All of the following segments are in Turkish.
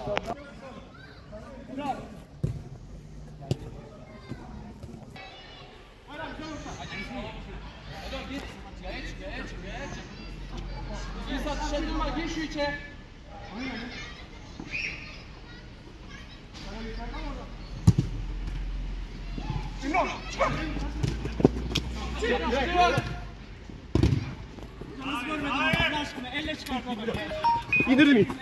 Gir şu içe. İmran çıkar. Yalnız görmedim Allah aşkına. Elle çıkartalım. İndirdim ilk.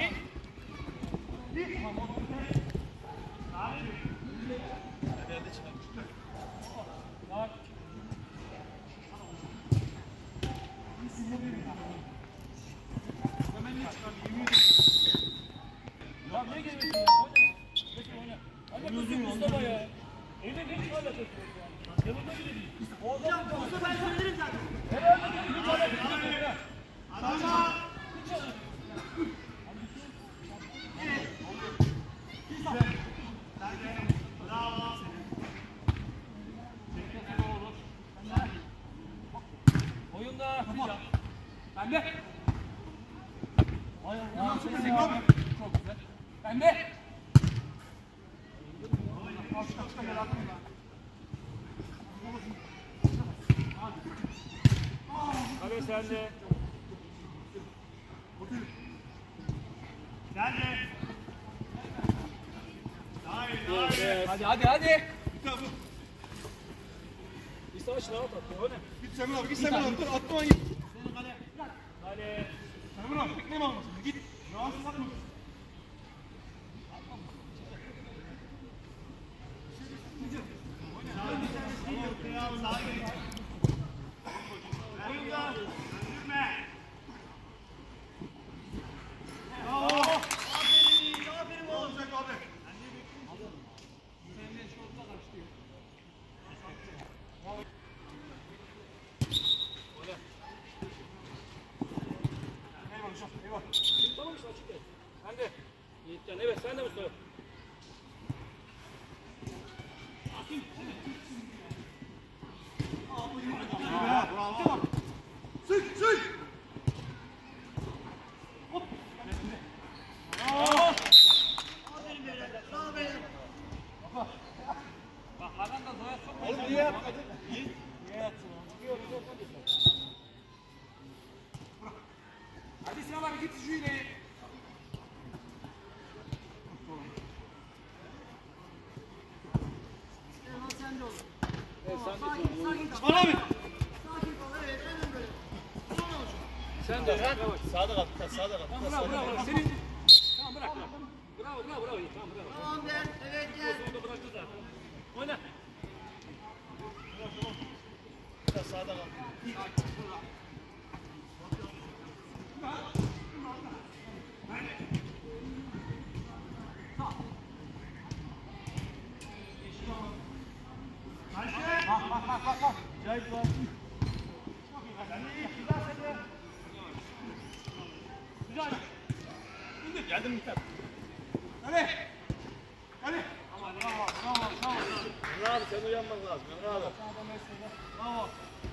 Ya ne geliyorsun ya? Oyna. Hadi Mustafa ya. Evde ne çıkarla çekiyorsun ya? Yanında bile değil. Hocam Mustafa ben söylerim zaten. Herhalde bir tane bir tane. Tamam. Oyunda. Ben de. Çok güzel. Ben de. Hadi sen de. Sen de. Hadi. Bir savaş rahat at. Öyle. Git Semir abi, git Semir abi. Dur atma git. Hadi. Semir abi bekleme almasın. Git. Rahatsız atma. Tamam işte açık. Sen de. Yiğitcan evet sen de Mustafa. Bravo. Sık. Bak adam da zoya sokma. Oğlum niye yapmadın? Niye yatsın? Hadi Sinan abi git şu ileri. Sen de ol. Evet sen de. Sakin kal. Bana abi. Sakin kal. Evet, aynen böyle. Tamam hocam. Sen de. Yavaş. Sağda kal, sağda kal. Tamam bravo. Senin. Tamam bırak. Bravo. Tamam bravo. Tamam gel. Evet gel. Sonunda bıraktı zaten. Oyna. Biraz sağda kal. Bak. Acayip var. Güzel. Geldim Mithat. Hadi. Emre abi sen uyanman lazım. Emre abi. Bravo.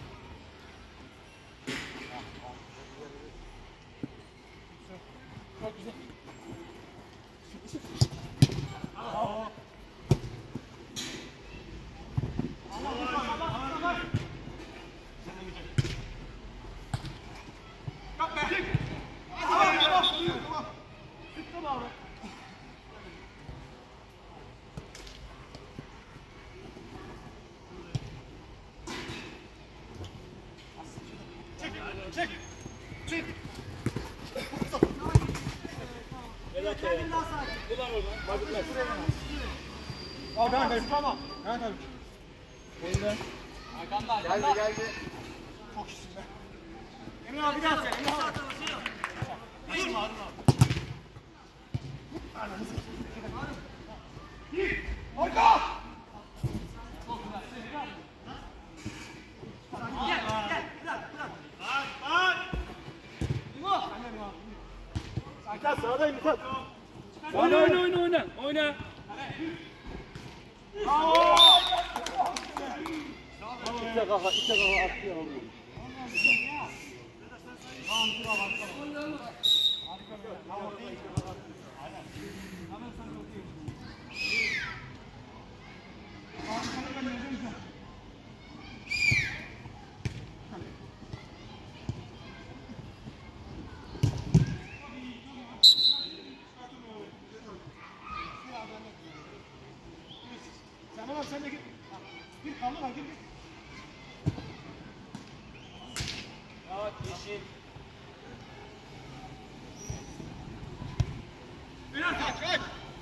Çok güzel. Bravo. Yap be. Tamam. Sıktım abi. Çık. Evet. Kendin daha sakin. Ulan oradan. Bakın Al ben kayıp. Tamam. Ben kayıp. Oyunda. Arkanda. Geldi. Çok iyisin be. Emre abi bir daha sen. Emre abi. Dur. Arka. Gel. Bırak. Mithat sağdayım Mithat. Oyna. Bravo. İçe kafa atlıyor. Tamam, dur abi. Harika. Bravo. Aynen. Kaldır hakim. Ya yeşil. Ünal kaç.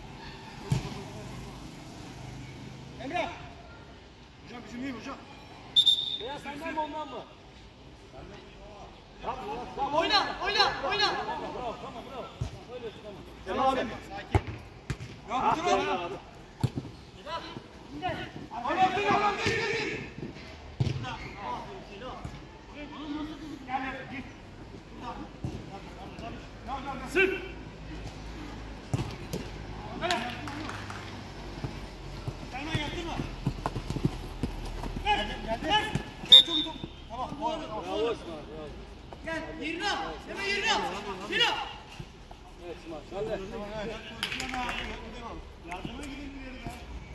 Emre. Hocam bizim iyi hocam. Beyaz senden mi ondan mı? Oyna, oyna, oyna. Bravo, tamam bravo. Öyle tamam. Emre abi. Sakin. Ya dur oğlum. Allah'ım dur Allah'ım git. Gel git. Sık. Hemen yattın mı? Gel. Evet çok iyi top. Tamam. Doğru. Bravo İsmail, bravo. Gel, yerine al. Hemen yerine al. Yerine al. Evet İsmail, sen de. Yardıma gidin bir yere.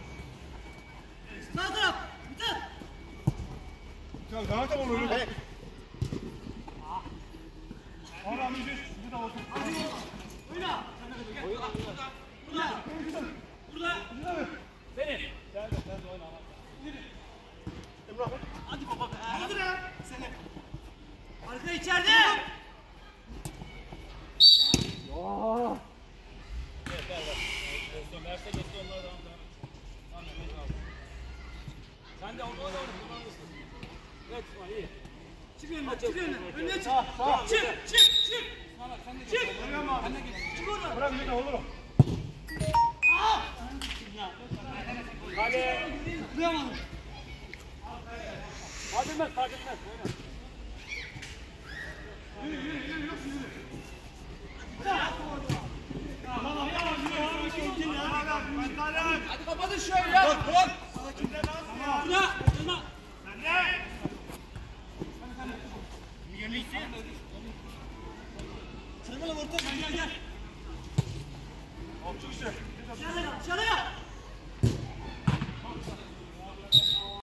Sağ taraf. Bitir. Ya daha da olur. Evet. Allah'ım yüzüş. Bu da olsun. Oyna. Burada. Burada. Senin. Sen de oyna. Emrah. Hadi baba be. Hadi be. Seni. Arka içeride. Evet, ver. Pozisyon verse geçti onlara devam et. Tamam, Mehmet abi. Sen de onlara devam et. Kullanırsın. Evet İsmail, iyi. Çık önüne, çık önüne. Önüne çık. Sağ. Çık, çık, çık. İsmail sen de geç. Çık. Sen de geç. Çık oradan. Bırak bir de olur. Hadi. Duyamadım. Fark etmez, fark etmez. Oyna. Hadi kapatın şöyle ya. Bırak. Buna. Buna. Sen bana orta gel gel. Çok işte. Dışarıya. Dışarıya.